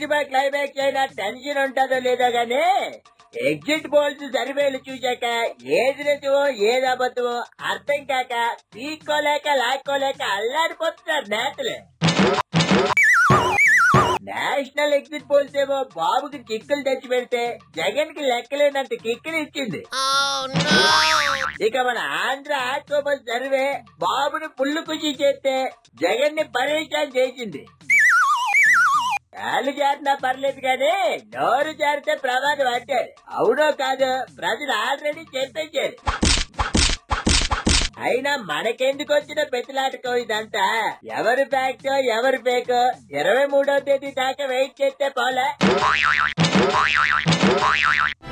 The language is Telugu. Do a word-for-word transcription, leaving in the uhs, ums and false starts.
సినిమా క్లైమాక్స్ అయినా టెన్షన్ ఉంటుందో లేదో గానీ ఎగ్జిట్ పోల్స్ సర్వేలు చూశాక ఏది నిజమో ఏది అబద్ధమో అర్థం కాక తీసుకోలేక లాక్కోలేక అల్లాడిపోతున్నారు నేతలు. నేషనల్ ఎగ్జిట్ పోల్స్ ఏమో బాబుకి కిక్కులు తెచ్చి పెడితే జగన్ కి లెక్కలేనంత కిక్కులు ఇచ్చింది. ఇక మన ఆంధ్ర ఆక్టోబర్ సర్వే బాబుని పుల్లు ఖుషి చేస్తే జగన్ ని పరేషాన్ చేసింది. కాళ్ళు జారినా పర్లేదు కానీ నోరు జారితే ప్రమాదం అంటారు. అవునో కాదు ప్రజలు ఆల్రెడీ చెప్పేశారు. అయినా మనకెందుకు వచ్చిన పెద్దలాటకం ఇదంతా? ఎవరు ఫ్యాక్టో ఎవరు ఫేకో ఇరవై మూడో తేదీ దాకా వెయిట్ చేస్తే పోలే.